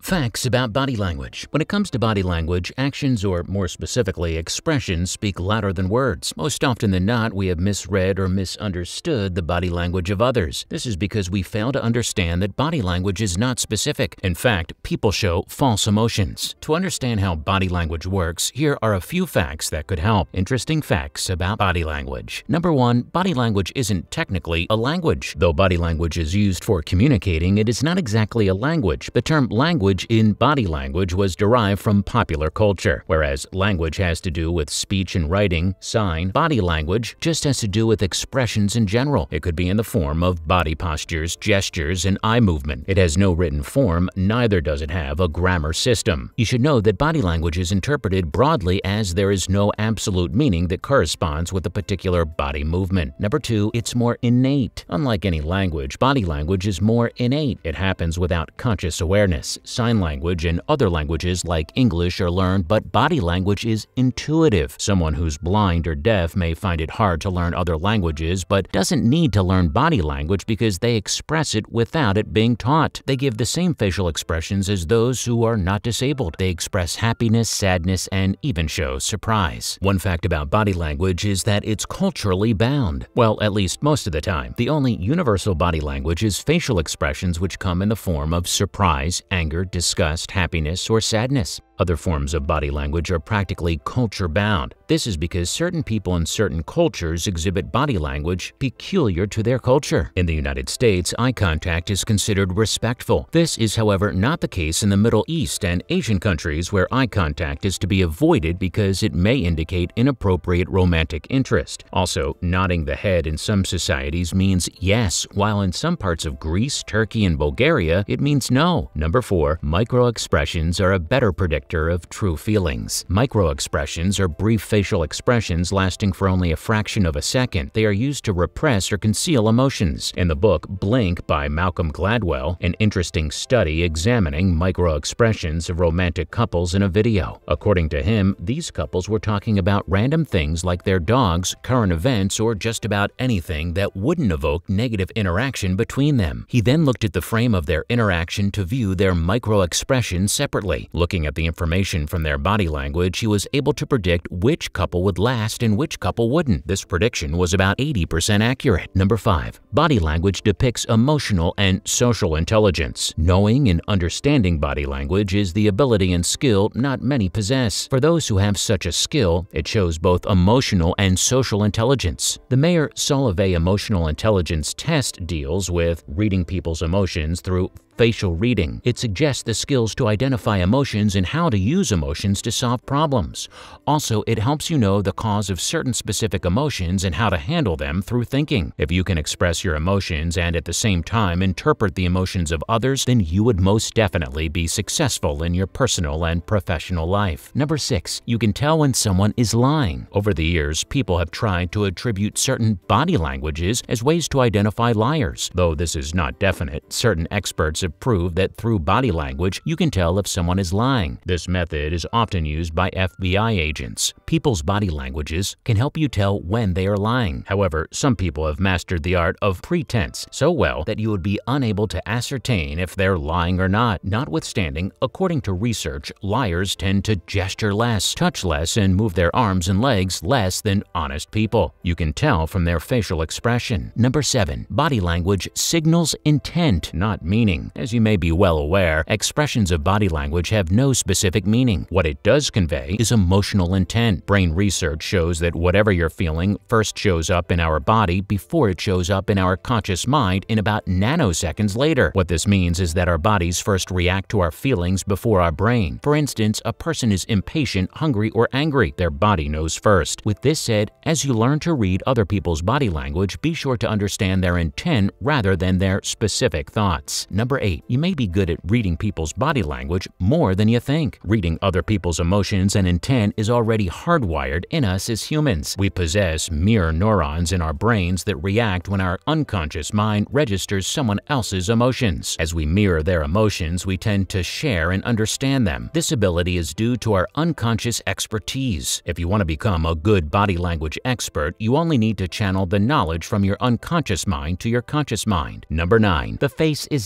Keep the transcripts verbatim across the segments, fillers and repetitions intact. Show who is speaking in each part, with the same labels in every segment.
Speaker 1: Facts about body language. When it comes to body language, actions, or more specifically, expressions, speak louder than words. Most often than not, we have misread or misunderstood the body language of others. This is because we fail to understand that body language is not specific. In fact, people show false emotions. To understand how body language works, here are a few facts that could help. Interesting facts about body language. Number one, body language isn't technically a language. Though body language is used for communicating, it is not exactly a language. The term language in body language was derived from popular culture. Whereas language has to do with speech and writing, sign, body language just has to do with expressions in general. It could be in the form of body postures, gestures, and eye movement. It has no written form, neither does it have a grammar system. You should know that body language is interpreted broadly as there is no absolute meaning that corresponds with a particular body movement. Number two, it's more innate. Unlike any language, body language is more innate. It happens without conscious awareness. Sign language and other languages like English are learned, but body language is intuitive. Someone who's blind or deaf may find it hard to learn other languages, but doesn't need to learn body language because they express it without it being taught. They give the same facial expressions as those who are not disabled. They express happiness, sadness, and even show surprise. One fact about body language is that it's culturally bound. Well, at least most of the time. The only universal body language is facial expressions which come in the form of surprise, anger, disgust, happiness, or sadness. Other forms of body language are practically culture-bound. This is because certain people in certain cultures exhibit body language peculiar to their culture. In the United States, eye contact is considered respectful. This is, however, not the case in the Middle East and Asian countries where eye contact is to be avoided because it may indicate inappropriate romantic interest. Also, nodding the head in some societies means yes, while in some parts of Greece, Turkey, and Bulgaria, it means no. Number four, micro-expressions are a better predictor of true feelings. Micro-expressions are brief facial expressions lasting for only a fraction of a second. They are used to repress or conceal emotions. In the book Blink by Malcolm Gladwell, an interesting study examining micro-expressions of romantic couples in a video. According to him, these couples were talking about random things like their dogs, current events, or just about anything that wouldn't evoke negative interaction between them. He then looked at the frame of their interaction to view their micro-expressions separately. Looking at the information from their body language, he was able to predict which couple would last and which couple wouldn't. This prediction was about eighty percent accurate. Number five, body language depicts emotional and social intelligence. Knowing and understanding body language is the ability and skill not many possess. For those who have such a skill, it shows both emotional and social intelligence. The Mayer-Solovay Emotional Intelligence Test deals with reading people's emotions through facial reading. It suggests the skills to identify emotions and how to use emotions to solve problems. Also, it helps you know the cause of certain specific emotions and how to handle them through thinking. If you can express your emotions and at the same time interpret the emotions of others, then you would most definitely be successful in your personal and professional life. Number six, you can tell when someone is lying. Over the years, people have tried to attribute certain body languages as ways to identify liars. Though this is not definite, certain experts have proved that through body language, you can tell if someone is lying. This method is often used by F B I agents. People's body languages can help you tell when they are lying. However, some people have mastered the art of pretense so well that you would be unable to ascertain if they're lying or not. Notwithstanding, according to research, liars tend to gesture less, touch less, and move their arms and legs less than honest people. You can tell from their facial expression. Number seven, body language signals intent, not meaning. As you may be well aware, expressions of body language have no specific meaning. What it does convey is emotional intent. Brain research shows that whatever you're feeling first shows up in our body before it shows up in our conscious mind in about nanoseconds later. What this means is that our bodies first react to our feelings before our brain. For instance, a person is impatient, hungry, or angry. Their body knows first. With this said, as you learn to read other people's body language, be sure to understand their intent rather than their specific thoughts. Number eight, you may be good at reading people's body language more than you think. Reading other people's emotions and intent is already hardwired in us as humans. We possess mirror neurons in our brains that react when our unconscious mind registers someone else's emotions. As we mirror their emotions, we tend to share and understand them. This ability is due to our unconscious expertise. If you want to become a good body language expert, you only need to channel the knowledge from your unconscious mind to your conscious mind. Number nine, the face is not exactly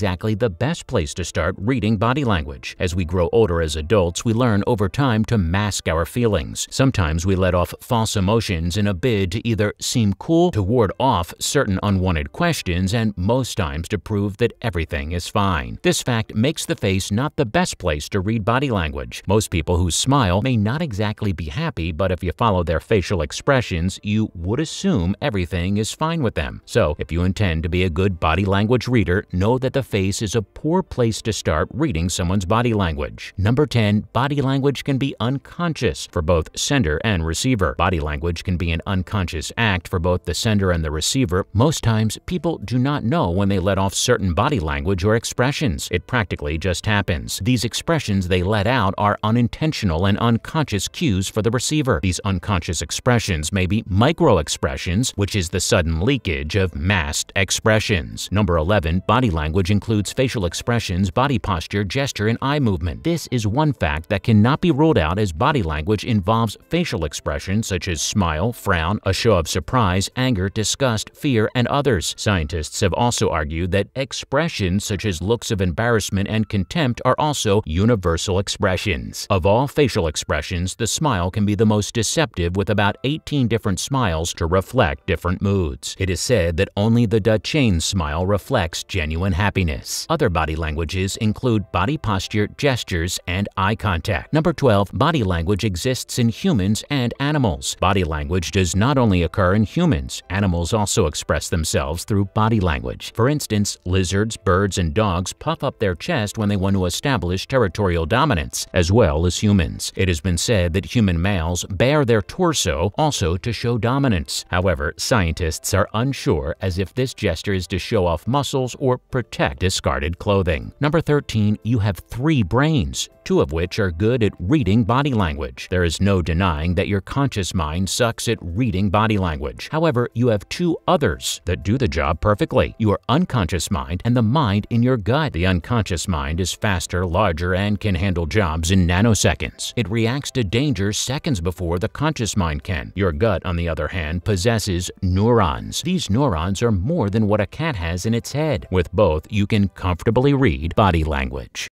Speaker 1: exactly the best place to start reading body language. As we grow older as adults, we learn over time to mask our feelings. Sometimes we let off false emotions in a bid to either seem cool, to ward off certain unwanted questions, and most times to prove that everything is fine. This fact makes the face not the best place to read body language. Most people who smile may not exactly be happy, but if you follow their facial expressions, you would assume everything is fine with them. So, if you intend to be a good body language reader, know that the face is a poor place to start reading someone's body language. Number ten. Body language can be unconscious for both sender and receiver. Body language can be an unconscious act for both the sender and the receiver. Most times, people do not know when they let off certain body language or expressions. It practically just happens. These expressions they let out are unintentional and unconscious cues for the receiver. These unconscious expressions may be micro-expressions, which is the sudden leakage of masked expressions. Number eleven. Body language includes facial expressions, body posture, gesture, and eye movement. This is one fact that cannot be ruled out, as body language involves facial expressions such as smile, frown, a show of surprise, anger, disgust, fear, and others. Scientists have also argued that expressions such as looks of embarrassment and contempt are also universal expressions. Of all facial expressions, the smile can be the most deceptive, with about eighteen different smiles to reflect different moods. It is said that only the Duchenne smile reflects genuine happiness. Other body languages include body posture, gestures, and eye contact. Number twelve. Body language exists in humans and animals. Body language does not only occur in humans. Animals also express themselves through body language. For instance, lizards, birds, and dogs puff up their chest when they want to establish territorial dominance, as well as humans. It has been said that human males bare their torso also to show dominance. However, scientists are unsure as if this gesture is to show off muscles or protect discarded clothing. Number thirteen. You have three brains, two of which are good at reading body language. There is no denying that your conscious mind sucks at reading body language. However, you have two others that do the job perfectly: your unconscious mind and the mind in your gut. The unconscious mind is faster, larger, and can handle jobs in nanoseconds. It reacts to danger seconds before the conscious mind can. Your gut, on the other hand, possesses neurons. These neurons are more than what a cat has in its head. With both, you can comfortably read body language.